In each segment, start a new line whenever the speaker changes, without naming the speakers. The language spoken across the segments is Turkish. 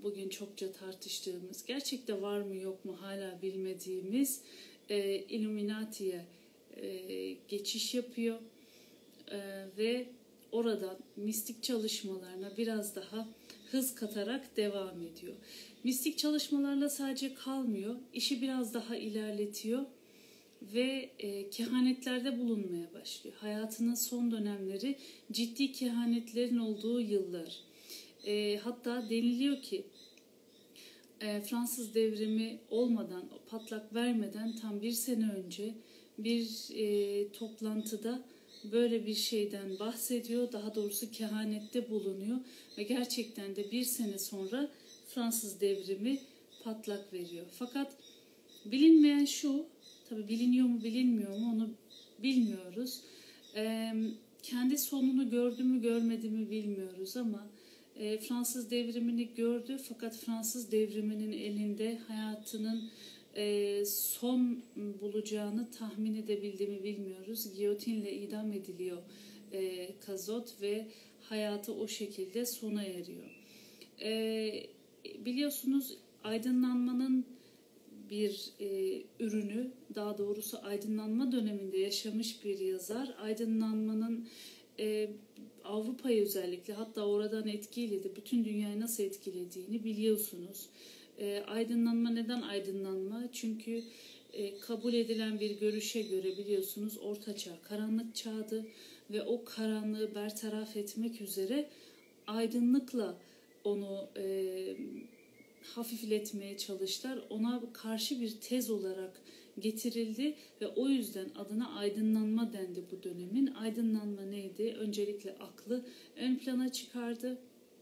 bugün çokça tartıştığımız, gerçekte var mı yok mu hala bilmediğimiz Illuminati'ye geçiş yapıyor ve oradan mistik çalışmalarına biraz daha hız katarak devam ediyor. Mistik çalışmalarla sadece kalmıyor, işi biraz daha ilerletiyor ve kehanetlerde bulunmaya başlıyor. Hayatının son dönemleri ciddi kehanetlerin olduğu yıllar. Hatta deniliyor ki Fransız devrimi olmadan, patlak vermeden tam 1 sene önce bir toplantıda böyle bir şeyden bahsediyor. Daha doğrusu kehanette bulunuyor ve gerçekten de 1 sene sonra Fransız devrimi patlak veriyor. Fakat bilinmeyen şu, tabii biliniyor mu bilinmiyor mu onu bilmiyoruz. Kendi sonunu gördü mü görmedi mi bilmiyoruz ama Fransız devrimini gördü, fakat Fransız devriminin elinde hayatının son bulacağını tahmin edebildiğimi bilmiyoruz. Giyotinle idam ediliyor Kazot ve hayatı o şekilde sona eriyor. Biliyorsunuz aydınlanmanın bir ürünü, daha doğrusu aydınlanma döneminde yaşamış bir yazar. Aydınlanmanın Avrupa'yı özellikle, hatta oradan etkiyle de bütün dünyayı nasıl etkilediğini biliyorsunuz. Aydınlanma neden aydınlanma? Çünkü kabul edilen bir görüşe göre biliyorsunuz Orta Çağ karanlık çağdı ve o karanlığı bertaraf etmek üzere aydınlıkla onu hafifletmeye çalıştılar. Ona karşı bir tez olarak getirildi ve o yüzden adına aydınlanma dendi bu dönemin. Aydınlanma neydi? Öncelikle aklı ön plana çıkardı.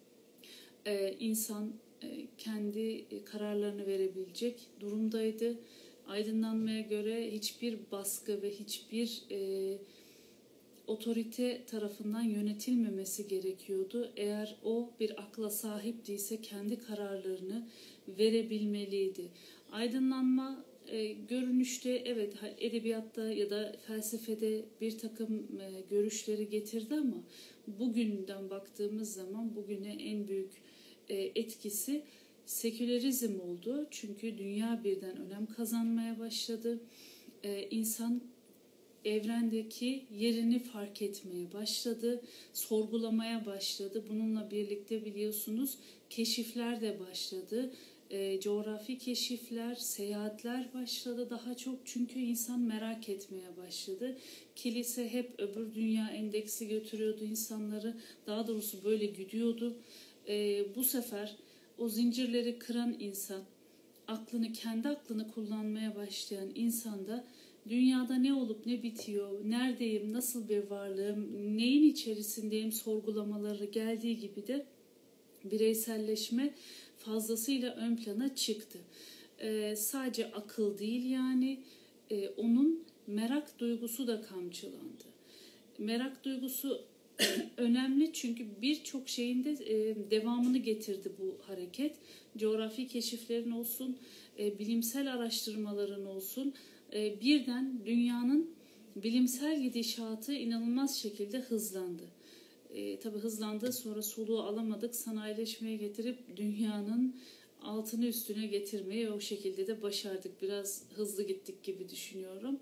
İnsan kendi kararlarını verebilecek durumdaydı. Aydınlanmaya göre hiçbir baskı ve hiçbir otorite tarafından yönetilmemesi gerekiyordu. Eğer o bir akla sahip değilse kendi kararlarını verebilmeliydi. Aydınlanma görünüşte evet edebiyatta ya da felsefede bir takım görüşleri getirdi ama bugünden baktığımız zaman bugüne en büyük etkisi sekülerizm oldu. Çünkü dünya birden önem kazanmaya başladı. İnsan evrendeki yerini fark etmeye başladı, sorgulamaya başladı. Bununla birlikte biliyorsunuz keşifler de başladı. Coğrafi keşifler, seyahatler başladı daha çok, çünkü insan merak etmeye başladı. Kilise hep öbür dünya endeksi götürüyordu insanları, daha doğrusu böyle gidiyordu. Bu sefer o zincirleri kıran insan, kendi aklını kullanmaya başlayan insan da dünyada ne olup ne bitiyor, neredeyim, nasıl bir varlığım, neyin içerisindeyim sorgulamaları geldiği gibi de bireyselleşme fazlasıyla ön plana çıktı. Sadece akıl değil yani, onun merak duygusu da kamçılandı. Merak duygusu önemli çünkü birçok şeyin de devamını getirdi bu hareket. Coğrafi keşiflerin olsun, bilimsel araştırmaların olsun, birden dünyanın bilimsel gidişatı inanılmaz şekilde hızlandı. Tabii hızlandı, sonra soluğu alamadık, sanayileşmeye getirip dünyanın altını üstüne getirmeyi o şekilde de başardık. Biraz hızlı gittik gibi düşünüyorum.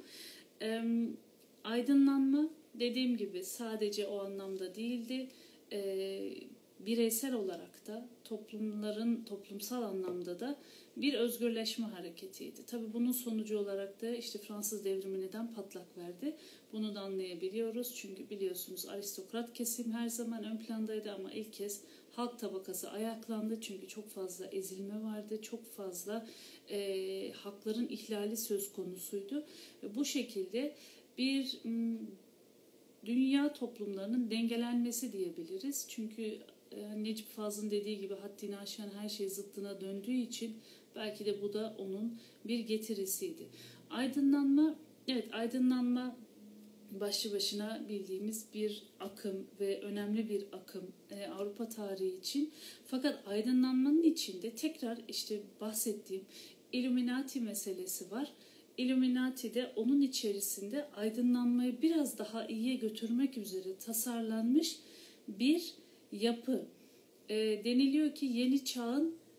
Aydınlanma dediğim gibi sadece o anlamda değildi. Bireysel olarak da toplumsal anlamda da bir özgürleşme hareketiydi. Tabii bunun sonucu olarak da işte Fransız devrimi neden patlak verdi? Bunu da anlayabiliyoruz. Çünkü biliyorsunuz aristokrat kesim her zaman ön plandaydı ama ilk kez halk tabakası ayaklandı. Çünkü çok fazla ezilme vardı. Çok fazla hakların ihlali söz konusuydu. Ve bu şekilde bir dünya toplumlarının dengelenmesi diyebiliriz. Çünkü Necip Fazıl'ın dediği gibi haddini aşan her şey zıttına döndüğü için belki de bu da onun bir getirisiydi. Aydınlanma, evet aydınlanma başlı başına bildiğimiz bir akım ve önemli bir akım Avrupa tarihi için. Fakat aydınlanmanın içinde tekrar işte bahsettiğim Illuminati meselesi var. Illuminati de onun içerisinde aydınlanmayı biraz daha iyiye götürmek üzere tasarlanmış bir yapı. Deniliyor ki yeni çağın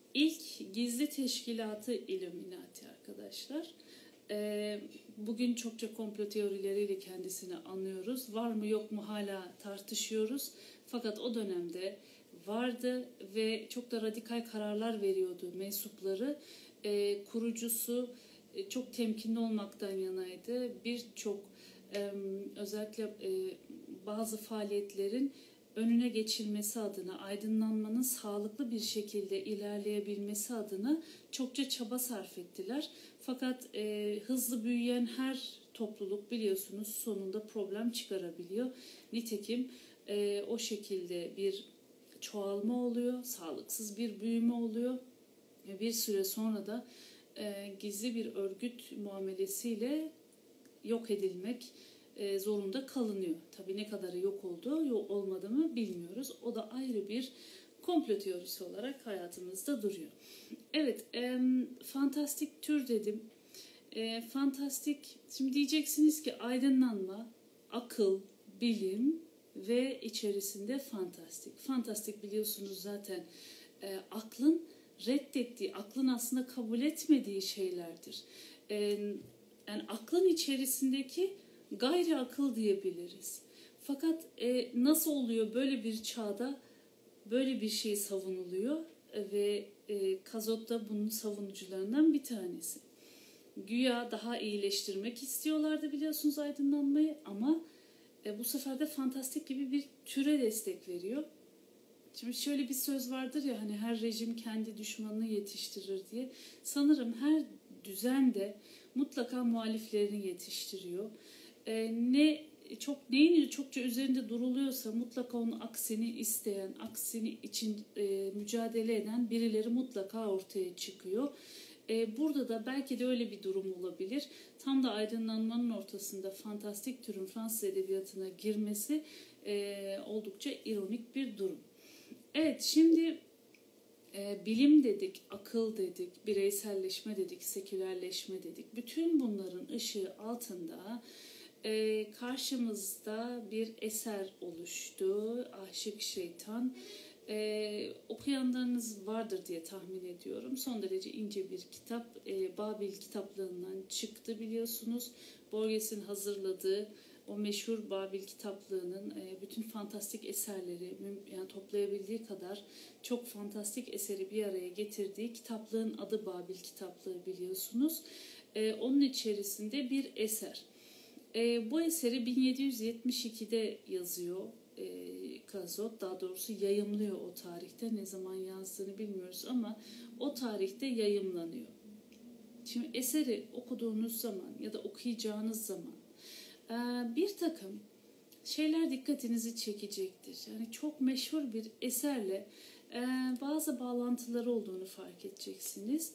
İlk gizli teşkilatı Illuminati arkadaşlar. Bugün çokça komplo teorileriyle kendisini anlıyoruz. Var mı yok mu hala tartışıyoruz. Fakat o dönemde vardı ve çok da radikal kararlar veriyordu mensupları. Kurucusu çok temkinli olmaktan yanaydı. Birçok özellikle bazı faaliyetlerin önüne geçilmesi adına, aydınlanmanın sağlıklı bir şekilde ilerleyebilmesi adına çokça çaba sarf ettiler. Fakat hızlı büyüyen her topluluk biliyorsunuz sonunda problem çıkarabiliyor. Nitekim o şekilde bir çoğalma oluyor, sağlıksız bir büyüme oluyor. Bir süre sonra da gizli bir örgüt muamelesiyle yok edilmek zorunda kalınıyor. Tabii ne kadarı yok olduğu, yok olmadığını bilmiyoruz. O da ayrı bir komplo teorisi olarak hayatımızda duruyor. Evet, fantastik tür dedim. Fantastik, şimdi diyeceksiniz ki aydınlanma, akıl, bilim ve içerisinde fantastik. Fantastik biliyorsunuz zaten aklın reddettiği, aklın aslında kabul etmediği şeylerdir. Yani aklın içerisindeki gayri akıl diyebiliriz. Fakat nasıl oluyor böyle bir çağda böyle bir şey savunuluyor ve Kazot da bunun savunucularından bir tanesi. Güya daha iyileştirmek istiyorlardı biliyorsunuz aydınlanmayı ama bu sefer de fantastik gibi bir türe destek veriyor. Şimdi şöyle bir söz vardır ya hani her rejim kendi düşmanını yetiştirir diye. Sanırım her düzen de mutlaka muhaliflerini yetiştiriyor. Neyin çokça üzerinde duruluyorsa mutlaka onun aksini isteyen, aksini için mücadele eden birileri mutlaka ortaya çıkıyor. Burada da belki de öyle bir durum olabilir. Tam da aydınlanmanın ortasında fantastik türün Fransız edebiyatına girmesi oldukça ironik bir durum. Evet, şimdi bilim dedik, akıl dedik, bireyselleşme dedik, sekülerleşme dedik. Bütün bunların ışığı altında karşımızda bir eser oluştu. Aşık Şeytan. Okuyanlarınız vardır diye tahmin ediyorum. Son derece ince bir kitap. Babil kitaplığından çıktı biliyorsunuz. Borges'in hazırladığı o meşhur Babil kitaplığının bütün fantastik eserleri yani toplayabildiği kadar çok fantastik eseri bir araya getirdiği kitaplığın adı Babil kitaplığı biliyorsunuz. Onun içerisinde bir eser. Bu eseri 1772'de yazıyor Kazot, daha doğrusu yayımlıyor o tarihte. Ne zaman yazdığını bilmiyoruz ama o tarihte yayımlanıyor. Şimdi eseri okuduğunuz zaman ya da okuyacağınız zaman bir takım şeyler dikkatinizi çekecektir. Yani çok meşhur bir eserle bazı bağlantıları olduğunu fark edeceksiniz.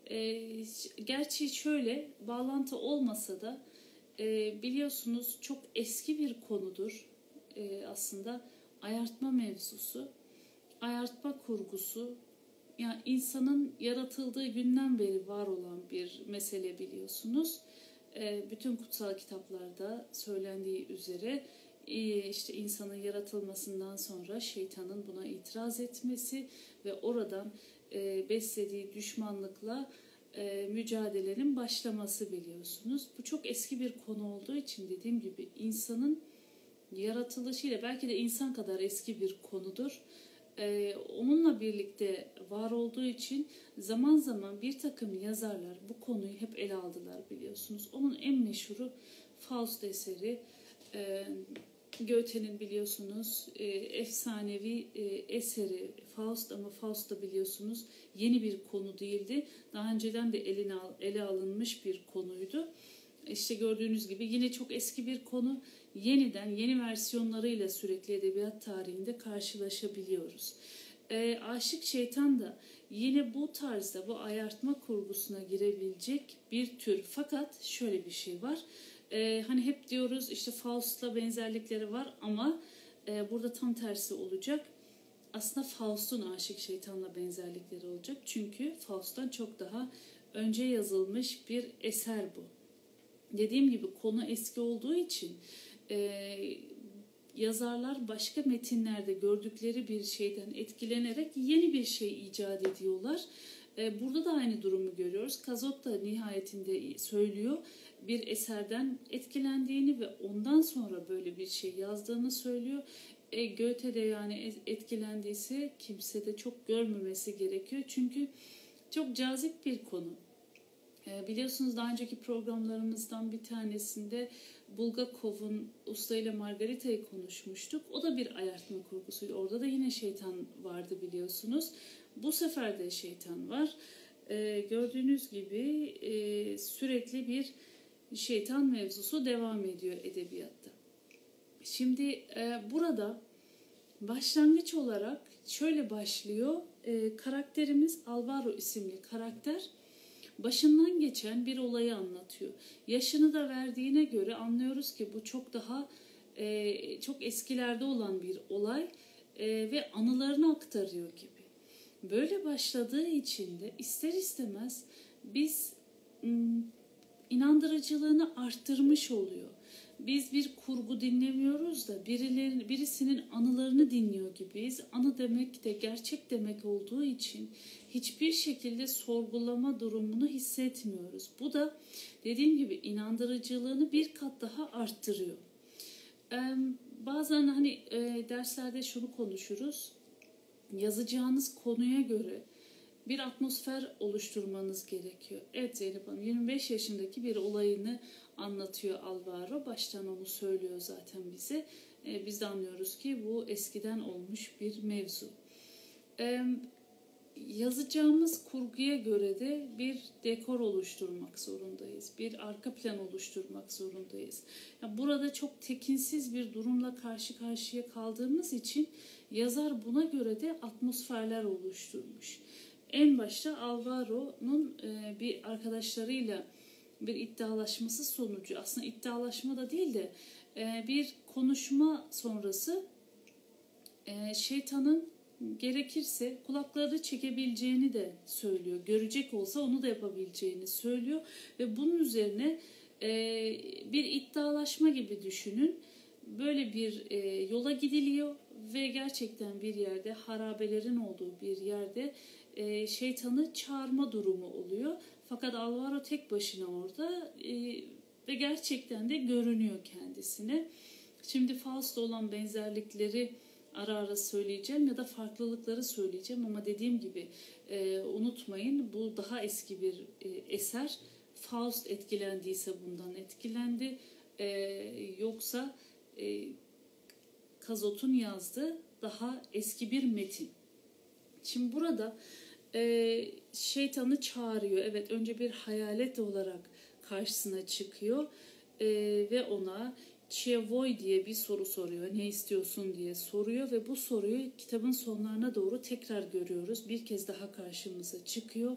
Gerçi şöyle bağlantı olmasa da biliyorsunuz çok eski bir konudur aslında ayartma mevzusu, ayartma kurgusu. Yani insanın yaratıldığı günden beri var olan bir mesele biliyorsunuz. Bütün kutsal kitaplarda söylendiği üzere işte insanın yaratılmasından sonra şeytanın buna itiraz etmesi ve oradan beslediği düşmanlıkla mücadelenin başlaması biliyorsunuz. Bu çok eski bir konu olduğu için dediğim gibi insanın yaratılışıyla belki de insan kadar eski bir konudur. Onunla birlikte var olduğu için zaman zaman bir takım yazarlar bu konuyu hep ele aldılar biliyorsunuz. Onun en meşhuru Faust eseri. Goethe'nin biliyorsunuz efsanevi eseri Faust ama Faust da biliyorsunuz yeni bir konu değildi. Daha önceden de ele alınmış bir konuydu. İşte gördüğünüz gibi yine çok eski bir konu. Yeniden yeni versiyonlarıyla sürekli edebiyat tarihinde karşılaşabiliyoruz. Aşık Şeytan da yine bu tarzda bu ayartma kurgusuna girebilecek bir tür. Fakat şöyle bir şey var. Hani hep diyoruz işte Faust'la benzerlikleri var ama burada tam tersi olacak. Aslında Faust'un Aşık Şeytan'la benzerlikleri olacak. Çünkü Faust'tan çok daha önce yazılmış bir eser bu. Dediğim gibi konu eski olduğu için yazarlar başka metinlerde gördükleri bir şeyden etkilenerek yeni bir şey icat ediyorlar. Burada da aynı durumu görüyoruz. Kazot da nihayetinde söylüyor, bir eserden etkilendiğini ve ondan sonra böyle bir şey yazdığını söylüyor. Goethe de yani etkilendiyse kimse de çok görmemesi gerekiyor. Çünkü çok cazip bir konu. Biliyorsunuz daha önceki programlarımızdan bir tanesinde Bulgakov'un Usta ile Margarita'yı konuşmuştuk. O da bir ayartma kurgusuydu. Orada da yine şeytan vardı biliyorsunuz. Bu sefer de şeytan var. Gördüğünüz gibi sürekli bir şeytan mevzusu devam ediyor edebiyatta. Şimdi burada başlangıç olarak şöyle başlıyor. Karakterimiz Alvaro isimli karakter başından geçen bir olayı anlatıyor. Yaşını da verdiğine göre anlıyoruz ki bu çok daha çok eskilerde olan bir olay ve anılarını aktarıyor gibi. Böyle başladığı için de ister istemez biz inandırıcılığını arttırmış oluyor. Biz bir kurgu dinlemiyoruz da birisinin anılarını dinliyor gibiyiz. Anı demek de gerçek demek olduğu için hiçbir şekilde sorgulama durumunu hissetmiyoruz. Bu da dediğim gibi inandırıcılığını bir kat daha arttırıyor. Bazen hani derslerde şunu konuşuruz. Yazacağınız konuya göre bir atmosfer oluşturmanız gerekiyor. Evet Zeynep Hanım 25 yaşındaki bir olayını anlatıyor Alvaro. Baştan onu söylüyor zaten bize. Biz de anlıyoruz ki bu eskiden olmuş bir mevzu. Yazacağımız kurguya göre de bir dekor oluşturmak zorundayız. Bir arka plan oluşturmak zorundayız. Yani burada çok tekinsiz bir durumla karşı karşıya kaldığımız için yazar buna göre de atmosferler oluşturmuş. En başta Alvaro'nun bir arkadaşlarıyla bir iddialaşması sonucu, aslında iddialaşma da değil de bir konuşma sonrası şeytanın gerekirse kulakları çekebileceğini de söylüyor. Görecek olsa onu da yapabileceğini söylüyor ve bunun üzerine bir iddialaşma gibi düşünün. Böyle bir yola gidiliyor ve gerçekten bir yerde harabelerin olduğu bir yerde şeytanı çağırma durumu oluyor. Fakat Alvaro tek başına orada ve gerçekten de görünüyor kendisine. Şimdi Faust'la olan benzerlikleri ara ara söyleyeceğim ya da farklılıkları söyleyeceğim ama dediğim gibi unutmayın bu daha eski bir eser. Faust etkilendiyse bundan etkilendi. Yoksa Kazot'un yazdığı daha eski bir metin. Şimdi burada şeytanı çağırıyor. Evet önce bir hayalet olarak karşısına çıkıyor ve ona Çevoy diye bir soru soruyor. Ne istiyorsun diye soruyor ve bu soruyu kitabın sonlarına doğru tekrar görüyoruz. Bir kez daha karşımıza çıkıyor.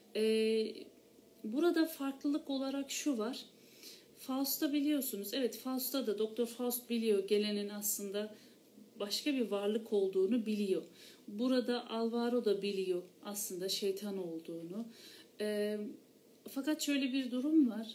Burada farklılık olarak şu var. Faust'ta biliyorsunuz. Evet Faust'ta da Doktor Faust biliyor gelenin aslında başka bir varlık olduğunu biliyor. Burada Alvaro da biliyor aslında şeytan olduğunu. Fakat şöyle bir durum var.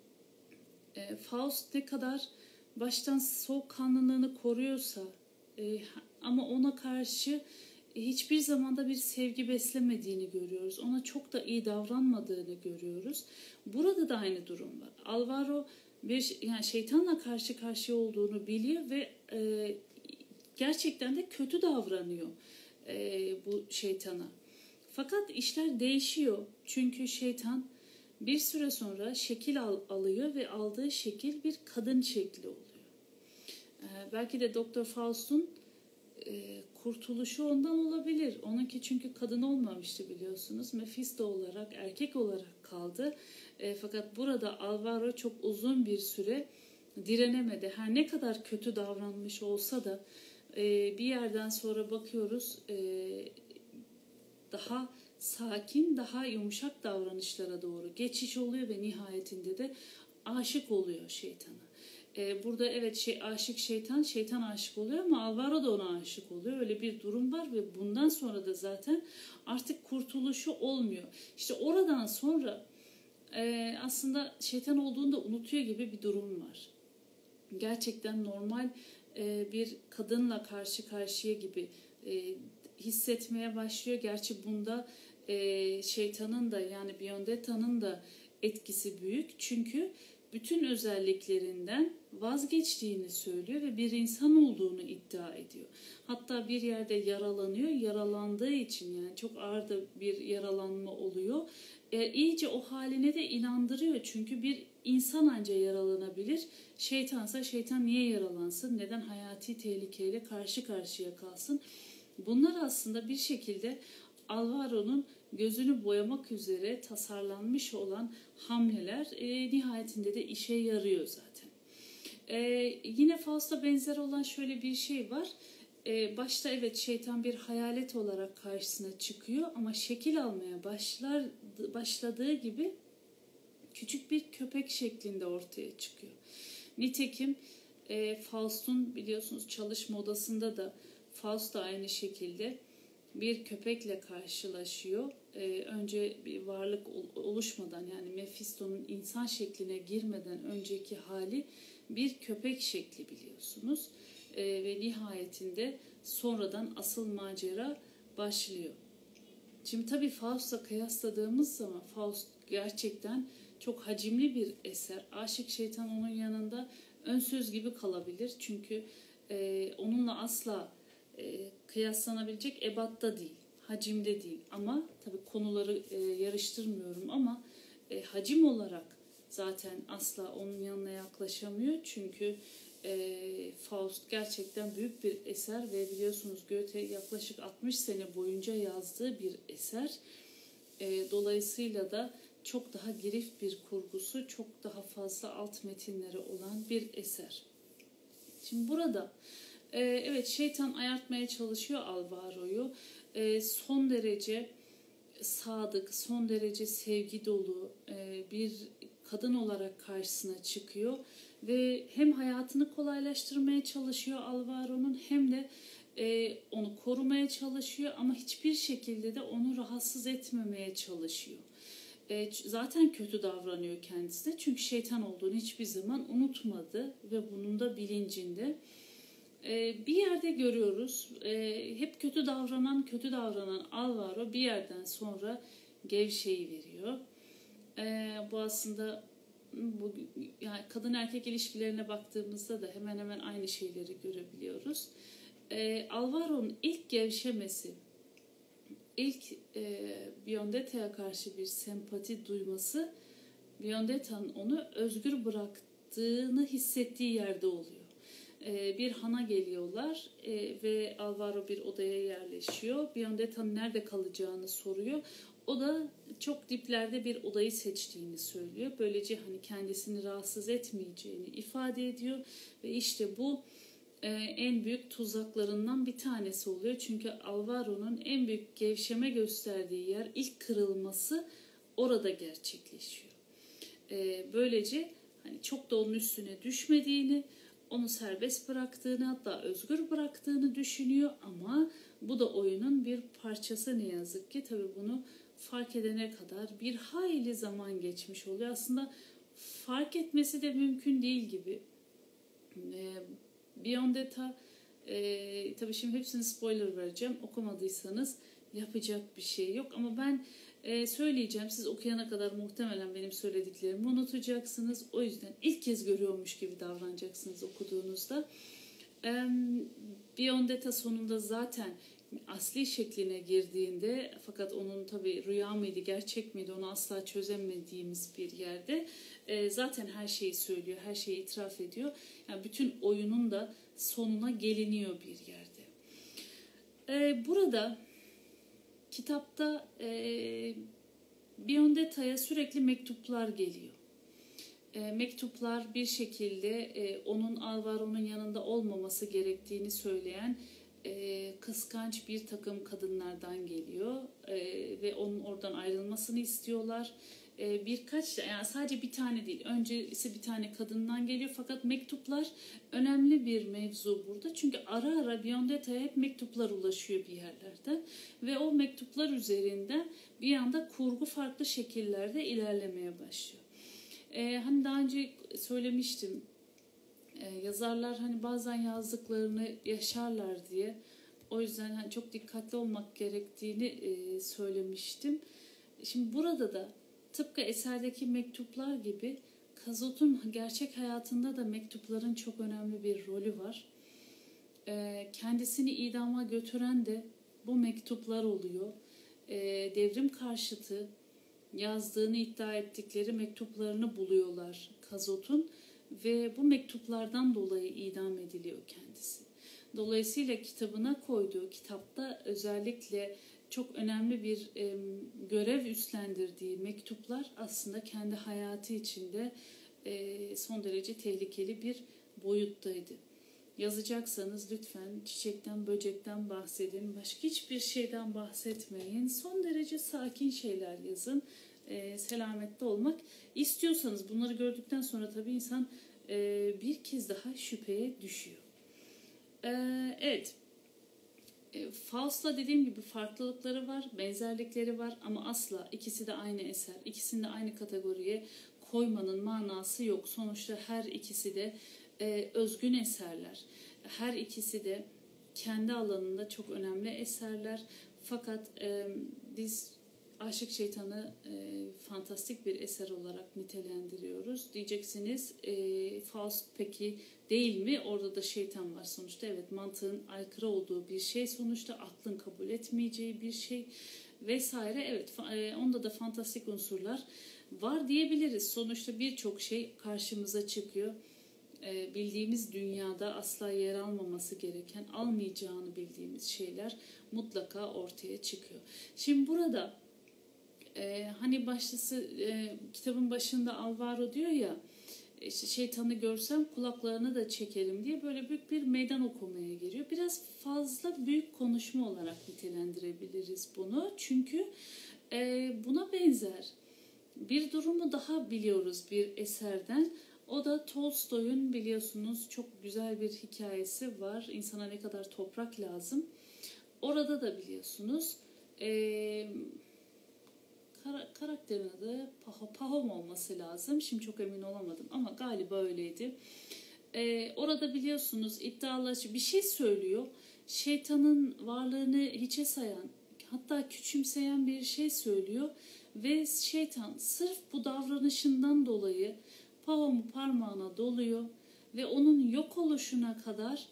Faust ne kadar baştan soğukkanlılığını koruyorsa ama ona karşı hiçbir zamanda bir sevgi beslemediğini görüyoruz. Ona çok da iyi davranmadığını görüyoruz. Burada da aynı durum var. Alvaro yani şeytanla karşı karşıya olduğunu biliyor ve gerçekten de kötü davranıyor bu şeytana. Fakat işler değişiyor. Çünkü şeytan bir süre sonra şekil alıyor ve aldığı şekil bir kadın şekli oluyor. Belki de Doktor Faust'un kurtuluşu ondan olabilir. Onunki çünkü kadın olmamıştı biliyorsunuz. Mephisto olarak, erkek olarak kaldı. Fakat burada Alvaro çok uzun bir süre direnemedi. Her ne kadar kötü davranmış olsa da bir yerden sonra bakıyoruz daha sakin, daha yumuşak davranışlara doğru geçiş oluyor ve nihayetinde de aşık oluyor şeytana. Burada evet aşık şeytan aşık oluyor ama Alvaro da ona aşık oluyor. Öyle bir durum var ve bundan sonra da zaten artık kurtuluşu olmuyor. İşte oradan sonra aslında şeytan olduğunu da unutuyor gibi bir durum var. Gerçekten normal bir kadınla karşı karşıya gibi hissetmeye başlıyor. Gerçi bunda şeytanın da yani Biondetta'nın da etkisi büyük. Çünkü bütün özelliklerinden vazgeçtiğini söylüyor ve bir insan olduğunu iddia ediyor. Hatta bir yerde yaralanıyor. Yaralandığı için yani çok ağır da bir yaralanma oluyor. İyice o haline de inandırıyor. Çünkü bir insan anca yaralanabilir. Şeytansa şeytan niye yaralansın? Neden hayati tehlikeyle karşı karşıya kalsın? Bunlar aslında bir şekilde Alvaro'nun gözünü boyamak üzere tasarlanmış olan hamleler nihayetinde de işe yarıyor zaten. Yine Faust'a benzer olan şöyle bir şey var. Başta evet şeytan bir hayalet olarak karşısına çıkıyor ama şekil almaya başladığı gibi küçük bir köpek şeklinde ortaya çıkıyor. Nitekim Faust'un biliyorsunuz çalışma odasında da Faust da aynı şekilde bir köpekle karşılaşıyor. Önce bir varlık oluşmadan yani Mephisto'nun insan şekline girmeden önceki hali bir köpek şekli biliyorsunuz. Ve nihayetinde sonradan asıl macera başlıyor. Şimdi tabii Faust'la kıyasladığımız zaman Faust gerçekten çok hacimli bir eser. Aşık Şeytan onun yanında ön söz gibi kalabilir. Çünkü onunla asla kıyaslanabilecek ebatta değil, hacimde değil. Ama tabii konuları yarıştırmıyorum ama hacim olarak zaten asla onun yanına yaklaşamıyor. Çünkü Faust gerçekten büyük bir eser ve biliyorsunuz Goethe yaklaşık 60 sene boyunca yazdığı bir eser. Dolayısıyla da çok daha girift bir kurgusu, çok daha fazla alt metinleri olan bir eser. Şimdi burada evet şeytan ayartmaya çalışıyor Alvaro'yu. Son derece sadık, son derece sevgi dolu bir kadın olarak karşısına çıkıyor ve hem hayatını kolaylaştırmaya çalışıyor Alvaro'nun hem de onu korumaya çalışıyor ama hiçbir şekilde de onu rahatsız etmemeye çalışıyor. Zaten kötü davranıyor kendisi de çünkü şeytan olduğunu hiçbir zaman unutmadı ve bunun da bilincinde. Bir yerde görüyoruz hep kötü davranan Alvaro bir yerden sonra gevşeyiveriyor. Bu aslında yani kadın erkek ilişkilerine baktığımızda da hemen hemen aynı şeyleri görebiliyoruz. Alvaro'nun ilk gevşemesi, ilk Biondetta'ya karşı bir sempati duyması, Biondetta'nın onu özgür bıraktığını hissettiği yerde oluyor. Bir hana geliyorlar ve Alvaro bir odaya yerleşiyor. Biondetta'nın nerede kalacağını soruyor. O da çok diplerde bir odayı seçtiğini söylüyor. Böylece hani kendisini rahatsız etmeyeceğini ifade ediyor ve işte bu en büyük tuzaklarından bir tanesi oluyor. Çünkü Alvaro'nun en büyük gevşeme gösterdiği yer, ilk kırılması orada gerçekleşiyor. Böylece hani çok da onun üstüne düşmediğini, onu serbest bıraktığını hatta özgür bıraktığını düşünüyor ama bu da oyunun bir parçası ne yazık ki. Tabii bunu fark edene kadar bir hayli zaman geçmiş oluyor. Aslında fark etmesi de mümkün değil gibi. Biondetta tabii şimdi hepsini spoiler vereceğim. Okumadıysanız yapacak bir şey yok ama ben söyleyeceğim. Siz okuyana kadar muhtemelen benim söylediklerimi unutacaksınız. O yüzden ilk kez görüyormuş gibi davranacaksınız okuduğunuzda. Biondetta sonunda zaten asli şekline girdiğinde fakat onun tabii rüya mıydı gerçek miydi onu asla çözemediğimiz bir yerde zaten her şeyi söylüyor, her şeyi itiraf ediyor. Yani bütün oyunun da sonuna geliniyor bir yerde. Burada kitapta Biondetta'ya sürekli mektuplar geliyor. Mektuplar bir şekilde onun Alvaro'nun yanında olmaması gerektiğini söyleyen kıskanç bir takım kadınlardan geliyor ve onun oradan ayrılmasını istiyorlar. Birkaç yani sadece bir tane değil öncesi bir tane kadından geliyor fakat mektuplar önemli bir mevzu burada çünkü ara ara Biondetta'ya hep mektuplar ulaşıyor bir yerlerden ve o mektuplar üzerinden bir anda kurgu farklı şekillerde ilerlemeye başlıyor. Hani daha önce söylemiştim Yazarlar hani bazen yazdıklarını yaşarlar diye, o yüzden hani çok dikkatli olmak gerektiğini söylemiştim. Şimdi burada da tıpkı eserdeki mektuplar gibi Kazot'un gerçek hayatında da mektupların çok önemli bir rolü var. Kendisini idama götüren de bu mektuplar oluyor. Devrim karşıtı yazdığını iddia ettikleri mektuplarını buluyorlar Kazot'un ve bu mektuplardan dolayı idam ediliyor kendisi. Dolayısıyla kitabına koyduğu, kitapta özellikle çok önemli bir görev üstlendirdiği mektuplar aslında kendi hayatı içinde son derece tehlikeli bir boyuttaydı. Yazacaksanız lütfen çiçekten, böcekten bahsedin. Başka hiçbir şeyden bahsetmeyin. Son derece sakin şeyler yazın. Selamette olmak istiyorsanız, bunları gördükten sonra tabii insan bir kez daha şüpheye düşüyor. Evet. Faust'la dediğim gibi farklılıkları var, benzerlikleri var ama asla ikisi de aynı eser. İkisini de aynı kategoriye koymanın manası yok. Sonuçta her ikisi de özgün eserler. Her ikisi de kendi alanında çok önemli eserler. Fakat biz Aşık Şeytan'ı fantastik bir eser olarak nitelendiriyoruz. Diyeceksiniz Faust peki değil mi? Orada da şeytan var sonuçta. Evet, mantığın aykırı olduğu bir şey sonuçta, aklın kabul etmeyeceği bir şey vesaire. Evet, onda da fantastik unsurlar var diyebiliriz. Sonuçta birçok şey karşımıza çıkıyor. Bildiğimiz dünyada asla yer almaması gereken, almayacağını bildiğimiz şeyler mutlaka ortaya çıkıyor. Şimdi burada hani başlısı kitabın başında Alvaro diyor ya, işte şeytanı görsem kulaklarını da çekerim diye böyle büyük bir meydan okumaya giriyor. Biraz fazla büyük konuşma olarak nitelendirebiliriz bunu. Çünkü buna benzer bir durumu daha biliyoruz bir eserden. O da Tolstoy'un, biliyorsunuz, çok güzel bir hikayesi var. İnsana ne kadar toprak lazım. Orada da biliyorsunuz karakterin adı Pahom olması lazım. Şimdi çok emin olamadım ama galiba öyleydi. Orada biliyorsunuz iddialı bir şey söylüyor. Şeytanın varlığını hiçe sayan, hatta küçümseyen bir şey söylüyor. Ve şeytan sırf bu davranışından dolayı Pahom'u parmağına doluyor ve onun yok oluşuna kadar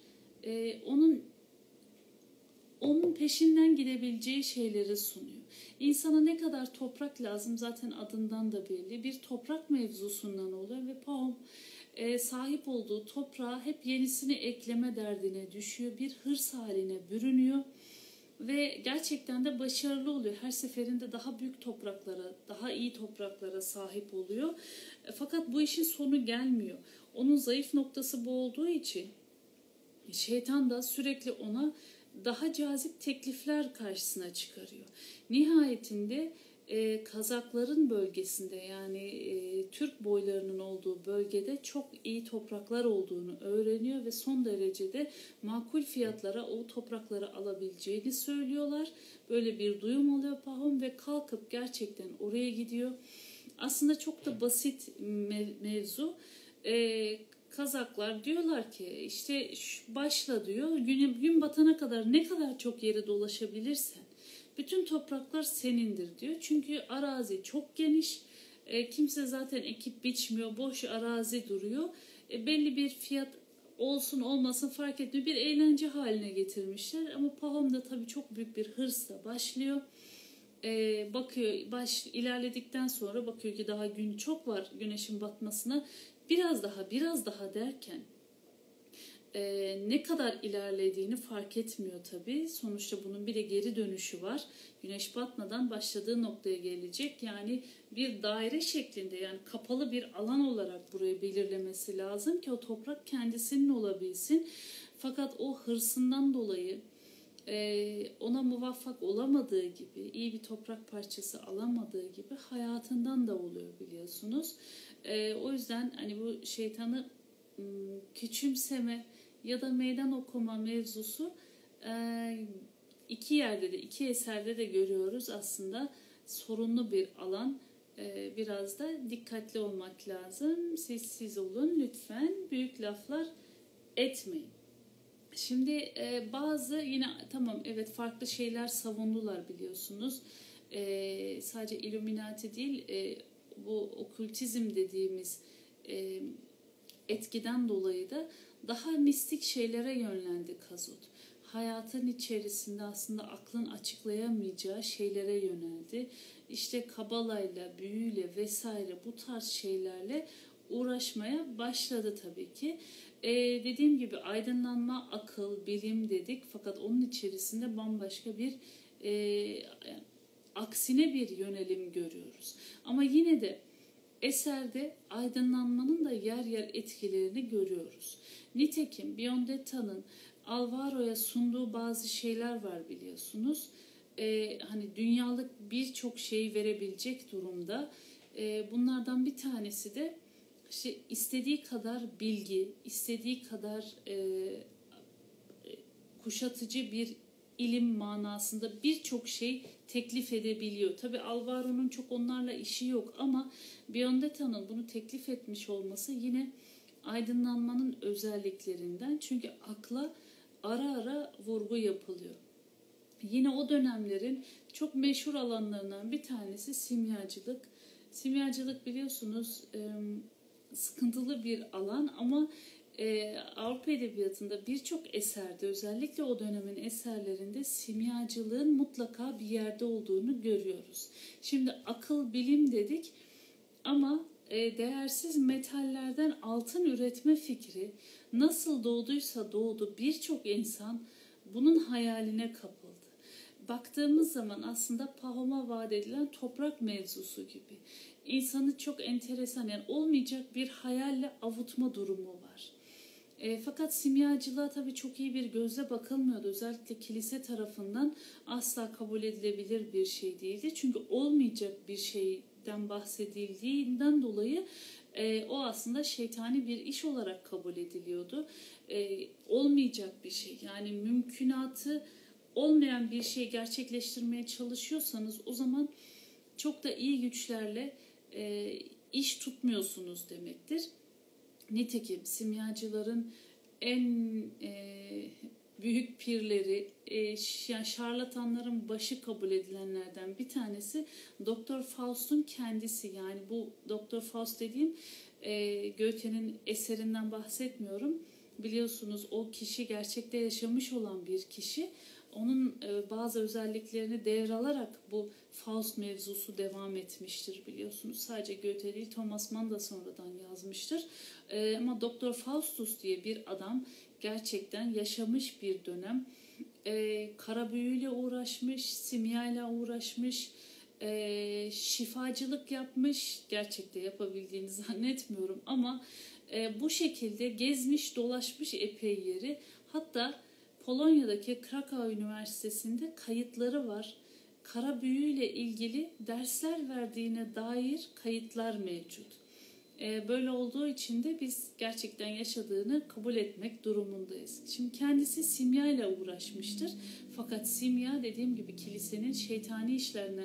onun peşinden gidebileceği şeyleri sunuyor. İnsana ne kadar toprak lazım zaten adından da belli. Bir toprak mevzusundan oluyor ve Pahom sahip olduğu toprağa hep yenisini ekleme derdine düşüyor. Bir hırs haline bürünüyor ve gerçekten de başarılı oluyor. Her seferinde daha büyük topraklara, daha iyi topraklara sahip oluyor. Fakat bu işin sonu gelmiyor. Onun zayıf noktası bu olduğu için şeytan da sürekli ona daha cazip teklifler karşısına çıkarıyor. Nihayetinde Kazakların bölgesinde, yani Türk boylarının olduğu bölgede çok iyi topraklar olduğunu öğreniyor ve son derecede makul fiyatlara o toprakları alabileceğini söylüyorlar. Böyle bir duyum oluyor Pahom ve kalkıp gerçekten oraya gidiyor. Aslında çok da basit mevzu. Kazaklar diyorlar ki işte başla diyor, gün batana kadar ne kadar çok yere dolaşabilirsen bütün topraklar senindir diyor. Çünkü arazi çok geniş, kimse zaten ekip biçmiyor, boş arazi duruyor. Belli bir fiyat olsun olmasın fark etmiyor, bir eğlence haline getirmişler. Ama Pahom da tabii çok büyük bir hırsla başlıyor. Bakıyor, ilerledikten sonra bakıyor ki daha gün çok var güneşin batmasına. Biraz daha derken ne kadar ilerlediğini fark etmiyor tabii. Sonuçta bunun bir de geri dönüşü var. Güneş batmadan başladığı noktaya gelecek. Yani bir daire şeklinde, yani kapalı bir alan olarak burayı belirlemesi lazım ki o toprak kendisinin olabilsin. Fakat o hırsından dolayı ona muvaffak olamadığı gibi, iyi bir toprak parçası alamadığı gibi hayatından da oluyor biliyorsunuz. O yüzden hani bu şeytanı küçümseme ya da meydan okuma mevzusu iki yerde de, iki eserde de görüyoruz aslında sorunlu bir alan. biraz da dikkatli olmak lazım. Siz olun lütfen, büyük laflar etmeyin. Şimdi bazı yine tamam evet farklı şeyler savundular biliyorsunuz. Sadece Illuminati değil, bu okültizm dediğimiz etkiden dolayı da daha mistik şeylere yönlendi Kazut. Hayatın içerisinde aslında aklın açıklayamayacağı şeylere yöneldi. İşte kabalayla, büyüyle vesaire bu tarz şeylerle uğraşmaya başladı tabii ki. Dediğim gibi aydınlanma, akıl, bilim dedik fakat onun içerisinde bambaşka bir aksine bir yönelim görüyoruz. Ama yine de eserde aydınlanmanın da yer yer etkilerini görüyoruz. Nitekim Biondetta'nın Alvaro'ya sunduğu bazı şeyler var biliyorsunuz. Hani dünyalık birçok şey verebilecek durumda. Bunlardan bir tanesi de işte istediği kadar bilgi, istediği kadar kuşatıcı bir ilim manasında birçok şey teklif edebiliyor. Tabi Alvaro'nun çok onlarla işi yok ama Biondetta'nın bunu teklif etmiş olması yine aydınlanmanın özelliklerinden. Çünkü akla ara ara vurgu yapılıyor. Yine o dönemlerin çok meşhur alanlarından bir tanesi simyacılık. Simyacılık biliyorsunuz sıkıntılı bir alan ama Avrupa Edebiyatı'nda birçok eserde özellikle o dönemin eserlerinde simyacılığın mutlaka bir yerde olduğunu görüyoruz. Şimdi akıl bilim dedik ama değersiz metallerden altın üretme fikri nasıl doğduysa doğdu birçok insan bunun hayaline kapıldı. Baktığımız zaman aslında Pahom'a vaat edilen toprak mevzusu gibi. İnsanı çok enteresan yani olmayacak bir hayalle avutma durumu var. Fakat simyacılığa tabii çok iyi bir gözle bakılmıyordu. Özellikle kilise tarafından asla kabul edilebilir bir şey değildi. Çünkü olmayacak bir şeyden bahsedildiğinden dolayı o aslında şeytani bir iş olarak kabul ediliyordu. Olmayacak bir şey yani mümkünatı olmayan bir şeyi gerçekleştirmeye çalışıyorsanız o zaman çok da iyi güçlerle iş tutmuyorsunuz demektir. Nitekim simyacıların en büyük pirleri, yani şarlatanların başı kabul edilenlerden bir tanesi Doktor Faust'un kendisi. Yani bu Doktor Faust dediğim Goethe'nin eserinden bahsetmiyorum. Biliyorsunuz o kişi gerçekte yaşamış olan bir kişi. Onun bazı özelliklerini devralarak bu Faust mevzusu devam etmiştir biliyorsunuz. Sadece Goethe değil, Thomas Mann da sonradan yazmıştır. Ama Doktor Faustus diye bir adam gerçekten yaşamış bir dönem. Kara büyüyle uğraşmış, simyayla uğraşmış, şifacılık yapmış. Gerçekte yapabildiğini zannetmiyorum ama bu şekilde gezmiş dolaşmış epey yeri. Hatta Polonya'daki Krakow Üniversitesi'nde kayıtları var. Kara büyüyle ilgili dersler verdiğine dair kayıtlar mevcut. Böyle olduğu için de biz gerçekten yaşadığını kabul etmek durumundayız. Şimdi kendisi simya ile uğraşmıştır. Fakat simya dediğim gibi kilisenin şeytani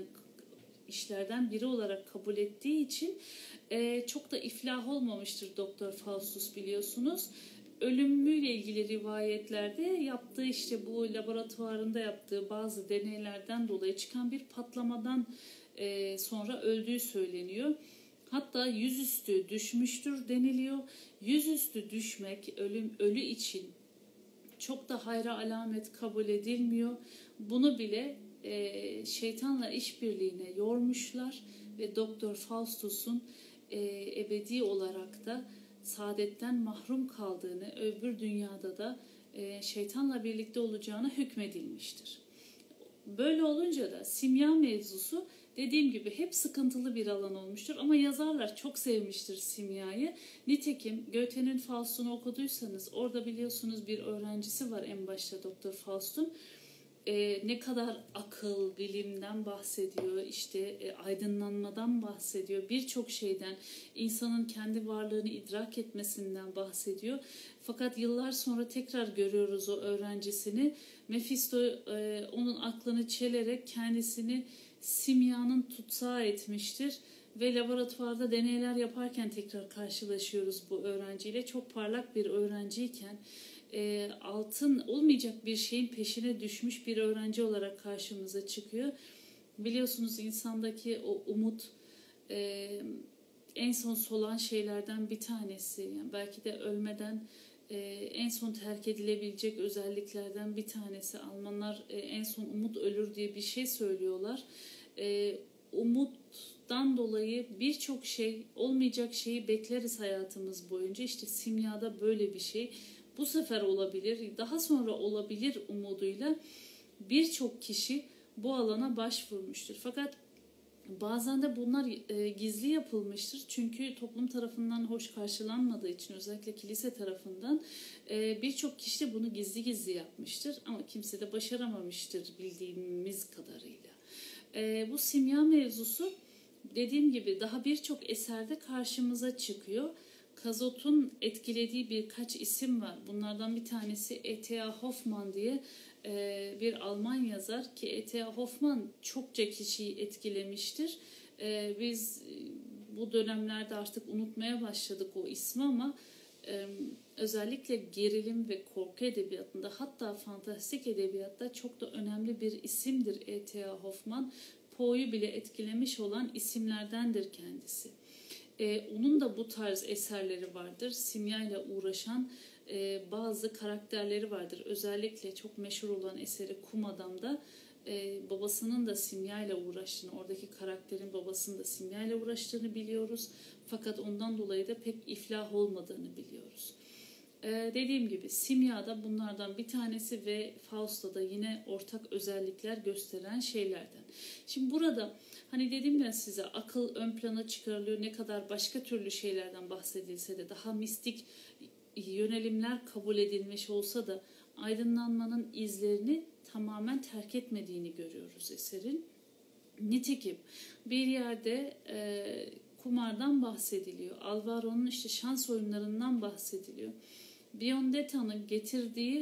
işlerden biri olarak kabul ettiği için çok da iflah olmamıştır Doktor Faustus biliyorsunuz. Ölümüyle ilgili rivayetlerde yaptığı işte bu laboratuvarında yaptığı bazı deneylerden dolayı çıkan bir patlamadan sonra öldüğü söyleniyor. Hatta yüzüstü düşmüştür deniliyor. Yüzüstü düşmek ölü için çok da hayra alamet kabul edilmiyor. Bunu bile şeytanla işbirliğine yormuşlar ve Doktor Faustus'un ebedi olarak da saadetten mahrum kaldığını, öbür dünyada da şeytanla birlikte olacağına hükmedilmiştir. Böyle olunca da simya mevzusu dediğim gibi hep sıkıntılı bir alan olmuştur ama yazarlar çok sevmiştir simyayı. Nitekim Goethe'nin Faust'unu okuduysanız orada biliyorsunuz bir öğrencisi var en başta Doktor Faust'un. Ne kadar akıl, bilimden bahsediyor, işte aydınlanmadan bahsediyor, birçok şeyden, insanın kendi varlığını idrak etmesinden bahsediyor. Fakat yıllar sonra tekrar görüyoruz o öğrencisini. Mephisto onun aklını çelerek kendisini simyanın tutsağı etmiştir ve laboratuvarda deneyler yaparken tekrar karşılaşıyoruz bu öğrenciyle. Çok parlak bir öğrenciyken altın olmayacak bir şeyin peşine düşmüş bir öğrenci olarak karşımıza çıkıyor. Biliyorsunuz insandaki o umut en son solan şeylerden bir tanesi. Yani belki de ölmeden en son terk edilebilecek özelliklerden bir tanesi. Almanlar en son umut ölür diye bir şey söylüyorlar. Umuttan dolayı birçok şey, olmayacak şeyi bekleriz hayatımız boyunca. İşte simyada böyle bir şey. Bu sefer olabilir, daha sonra olabilir umuduyla birçok kişi bu alana başvurmuştur. Fakat bazen de bunlar gizli yapılmıştır. Çünkü toplum tarafından hoş karşılanmadığı için, özellikle kilise tarafından birçok kişi de bunu gizli gizli yapmıştır. Ama kimse de başaramamıştır bildiğimiz kadarıyla. Bu simya mevzusu dediğim gibi daha birçok eserde karşımıza çıkıyor. Kazot'un etkilediği birkaç isim var. Bunlardan bir tanesi E.T.A. Hoffmann diye bir Alman yazar ki E.T.A. Hoffmann çokça kişiyi etkilemiştir. Biz bu dönemlerde artık unutmaya başladık o ismi ama özellikle gerilim ve korku edebiyatında, hatta fantastik edebiyatta çok da önemli bir isimdir E.T.A. Hoffmann. Poe'yu bile etkilemiş olan isimlerdendir kendisi. Onun da bu tarz eserleri vardır. Simyayla uğraşan bazı karakterleri vardır. Özellikle çok meşhur olan eseri Kum Adam'da babasının da simyayla uğraştığını, oradaki karakterin babasının da simyayla uğraştığını biliyoruz. Fakat ondan dolayı da pek iflah olmadığını biliyoruz. Dediğim gibi simya da bunlardan bir tanesi ve Faust'ta da yine ortak özellikler gösteren şeylerden. Şimdi burada hani dedim ya size, akıl ön plana çıkarılıyor, ne kadar başka türlü şeylerden bahsedilse de, daha mistik yönelimler kabul edilmiş olsa da aydınlanmanın izlerini tamamen terk etmediğini görüyoruz eserin. Nitekim bir yerde kumardan bahsediliyor. Alvaro'nun işte şans oyunlarından bahsediliyor. Biondetta'nın getirdiği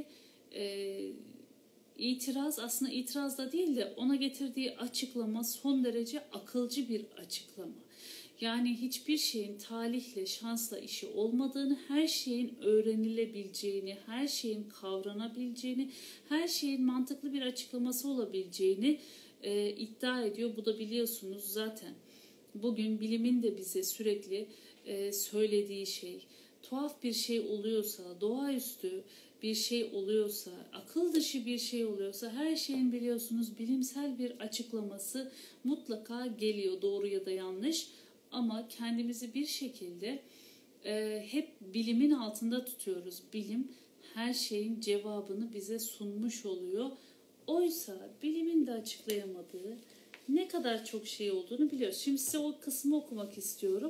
itiraz, aslında itiraz da değil de ona getirdiği açıklama son derece akılcı bir açıklama. Yani hiçbir şeyin talihle, şansla işi olmadığını, her şeyin öğrenilebileceğini, her şeyin kavranabileceğini, her şeyin mantıklı bir açıklaması olabileceğini iddia ediyor. Bu da biliyorsunuz zaten bugün bilimin de bize sürekli söylediği şey. Tuhaf bir şey oluyorsa, doğaüstü bir şey oluyorsa, akıl dışı bir şey oluyorsa her şeyin biliyorsunuz bilimsel bir açıklaması mutlaka geliyor, doğru ya da yanlış. Ama kendimizi bir şekilde hep bilimin altında tutuyoruz. Bilim her şeyin cevabını bize sunmuş oluyor. Oysa bilimin de açıklayamadığı ne kadar çok şey olduğunu biliyoruz. Şimdi size o kısmı okumak istiyorum.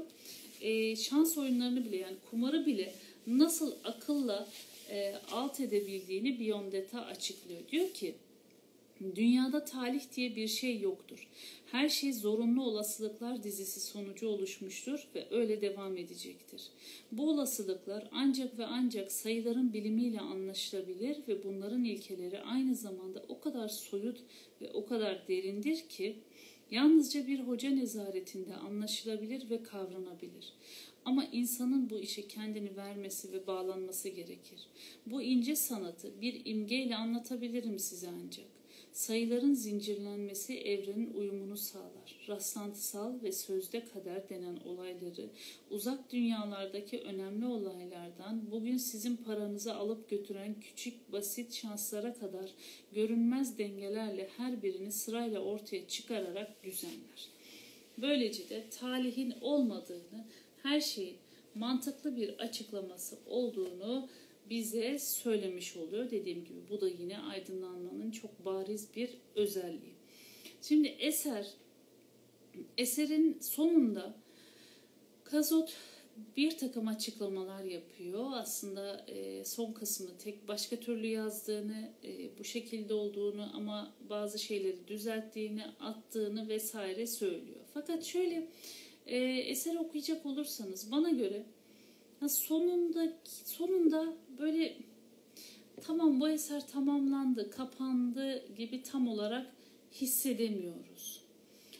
Şans oyunlarını bile, yani kumarı bile nasıl akılla alt edebildiğini Biondetta açıklıyor. Diyor ki, dünyada talih diye bir şey yoktur. Her şey zorunlu olasılıklar dizisi sonucu oluşmuştur ve öyle devam edecektir. Bu olasılıklar ancak ve ancak sayıların bilimiyle anlaşılabilir ve bunların ilkeleri aynı zamanda o kadar soyut ve o kadar derindir ki yalnızca bir hoca nezaretinde anlaşılabilir ve kavranabilir. Ama insanın bu işe kendini vermesi ve bağlanması gerekir. Bu ince sanatı bir imgeyle anlatabilirim size ancak. Sayıların zincirlenmesi evrenin uyumunu sağlar. Rastlantısal ve sözde kader denen olayları, uzak dünyalardaki önemli olaylardan bugün sizin paranızı alıp götüren küçük basit şanslara kadar görünmez dengelerle her birini sırayla ortaya çıkararak düzenler. Böylece de talihin olmadığını, her şeyin mantıklı bir açıklaması olduğunu bize söylemiş oluyor. Dediğim gibi bu da yine aydınlanmanın çok bariz bir özelliği. Şimdi eserin sonunda Kazot bir takım açıklamalar yapıyor. Aslında son kısmını tek başka türlü yazdığını, bu şekilde olduğunu ama bazı şeyleri düzelttiğini, attığını vesaire söylüyor. Fakat şöyle eseri okuyacak olursanız bana göre sonunda böyle tamam bu eser tamamlandı, kapandı gibi tam olarak hissedemiyoruz.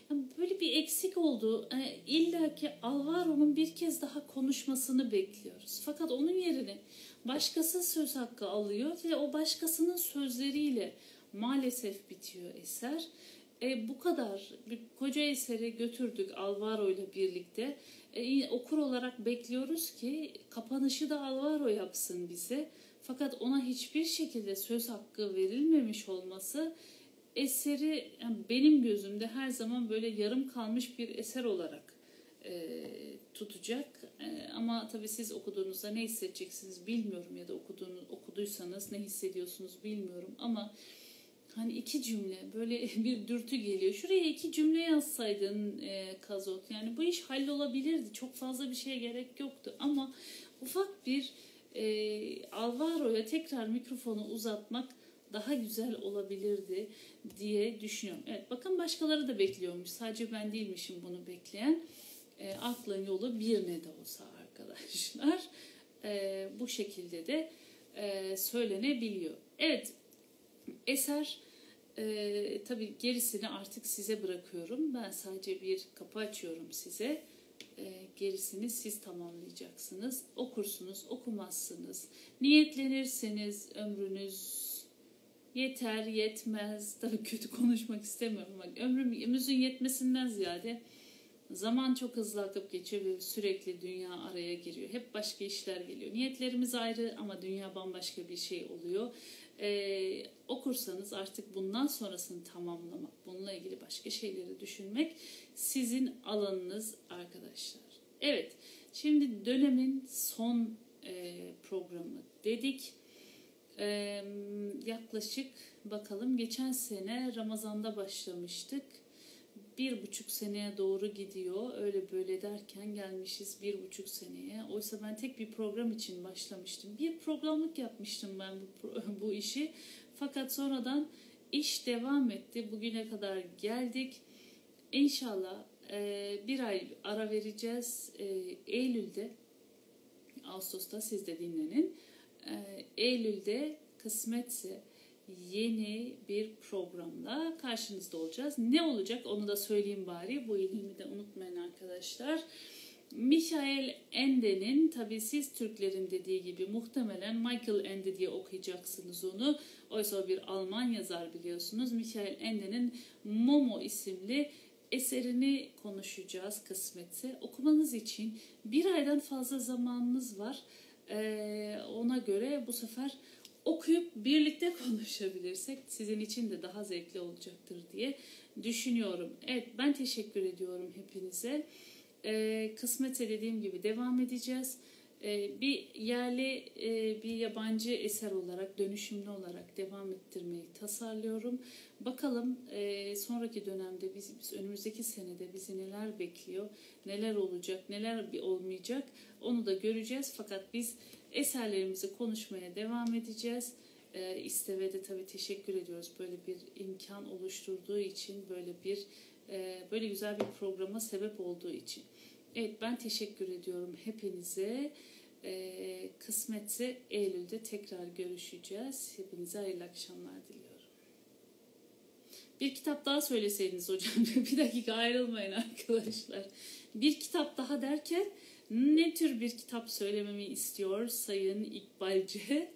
Yani böyle bir eksik oldu. İlla ki Alvaro'nun bir kez daha konuşmasını bekliyoruz. Fakat onun yerine başkası söz hakkı alıyor ve o başkasının sözleriyle maalesef bitiyor eser. Bu kadar bir koca eseri götürdük Alvaro ile birlikte. Okur olarak bekliyoruz ki kapanışı da Alvaro yapsın bize. Fakat ona hiçbir şekilde söz hakkı verilmemiş olması eseri yani benim gözümde her zaman böyle yarım kalmış bir eser olarak tutacak. Ama tabii siz okuduğunuzda ne hissedeceksiniz bilmiyorum ya da okuduysanız ne hissediyorsunuz bilmiyorum ama hani iki cümle böyle bir dürtü geliyor. Şuraya iki cümle yazsaydın Kazot. Yani bu iş hallolabilirdi. Çok fazla bir şeye gerek yoktu. Ama ufak bir Alvaro'ya tekrar mikrofonu uzatmak daha güzel olabilirdi diye düşünüyorum. Evet, bakın başkaları da bekliyormuş. Sadece ben değilmişim bunu bekleyen. Aklın yolu bir ne de olsa arkadaşlar. Bu şekilde de söylenebiliyor. Evet, eser tabii gerisini artık size bırakıyorum. Ben sadece bir kapı açıyorum size. Gerisini siz tamamlayacaksınız. Okursunuz, okumazsınız. Niyetlenirseniz ömrünüz yeter, yetmez. Tabii kötü konuşmak istemiyorum ama ömrümüzün yetmesinden ziyade zaman çok hızlı akıp geçiyor ve sürekli dünya araya giriyor. Hep başka işler geliyor. Niyetlerimiz ayrı ama dünya bambaşka bir şey oluyor. Okursanız artık bundan sonrasını tamamlamak, bununla ilgili başka şeyleri düşünmek sizin alanınız arkadaşlar. Evet, şimdi dönemin son programı dedik. Yaklaşık bakalım geçen sene Ramazan'da başlamıştık. 1,5 seneye doğru gidiyor. Öyle böyle derken gelmişiz 1,5 seneye. Oysa ben tek bir program için başlamıştım. Bir programlık yapmıştım ben bu işi. Fakat sonradan iş devam etti. Bugüne kadar geldik. İnşallah bir ay ara vereceğiz. Eylül'de, Ağustos'ta siz de dinlenin. Eylül'de kısmetse yeni bir programla karşınızda olacağız. Ne olacak onu da söyleyeyim bari. Bu ilmi de unutmayın arkadaşlar. Michael Ende'nin, tabii siz Türklerin dediği gibi muhtemelen Michael Ende diye okuyacaksınız onu. Oysa o bir Alman yazar biliyorsunuz. Michael Ende'nin Momo isimli eserini konuşacağız kısmetse. Okumanız için bir aydan fazla zamanınız var. Ona göre bu sefer okuyup birlikte konuşabilirsek sizin için de daha zevkli olacaktır diye düşünüyorum. Evet, ben teşekkür ediyorum hepinize. Kısmetse dediğim gibi devam edeceğiz. Bir yerli, bir yabancı eser olarak, dönüşümlü olarak devam ettirmeyi tasarlıyorum. Bakalım sonraki dönemde biz önümüzdeki senede bizi neler bekliyor, neler olacak, neler olmayacak onu da göreceğiz. Fakat biz eserlerimizi konuşmaya devam edeceğiz. İSTEV'e de tabii teşekkür ediyoruz böyle bir imkan oluşturduğu için, böyle güzel bir programa sebep olduğu için. Evet, ben teşekkür ediyorum hepinize. Kısmetse Eylül'de tekrar görüşeceğiz. Hepinize hayırlı akşamlar diliyorum. Bir kitap daha söyleseydiniz hocam. Bir dakika ayrılmayın arkadaşlar. Bir kitap daha derken ne tür bir kitap söylememi istiyor Sayın İkbalci?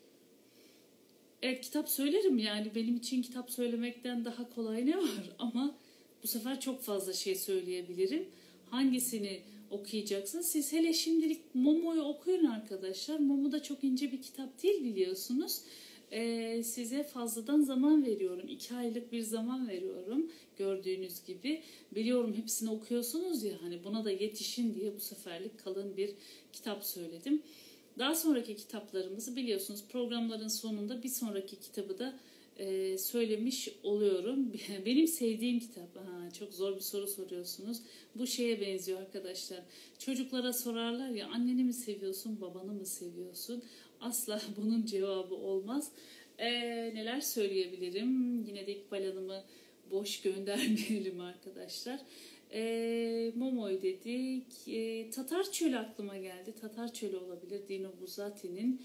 Evet, kitap söylerim yani. Benim için kitap söylemekten daha kolay ne var? Ama bu sefer çok fazla şey söyleyebilirim. Hangisini okuyacaksınız? Siz hele şimdilik Momo'yu okuyun arkadaşlar. Momo da çok ince bir kitap değil biliyorsunuz. Size fazladan zaman veriyorum. 2 aylık bir zaman veriyorum. Gördüğünüz gibi. Biliyorum hepsini okuyorsunuz ya, hani buna da yetişin diye bu seferlik kalın bir kitap söyledim. Daha sonraki kitaplarımızı biliyorsunuz programların sonunda bir sonraki kitabı da söylemiş oluyorum. Benim sevdiğim kitap. Çok zor bir soru soruyorsunuz. Bu şeye benziyor arkadaşlar. Çocuklara sorarlar ya, anneni mi seviyorsun, babanı mı seviyorsun? Asla bunun cevabı olmaz. Neler söyleyebilirim? Yine de İkbal Hanım'ı boş göndermeyelim arkadaşlar. Momoy dedik. Tatar Çölü aklıma geldi. Tatar Çölü olabilir. Dino Buzzati'nin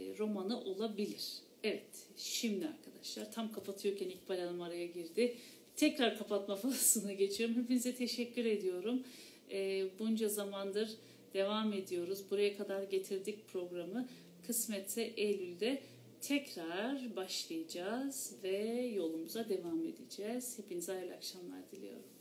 romanı olabilir. Evet, şimdi arkadaşlar tam kapatıyorken İkbal Hanım araya girdi. tekrar kapatma faslına geçiyorum. Hepinize teşekkür ediyorum. Bunca zamandır devam ediyoruz. Buraya kadar getirdik programı. Kısmetse Eylül'de tekrar başlayacağız ve yolumuza devam edeceğiz. Hepinize hayırlı akşamlar diliyorum.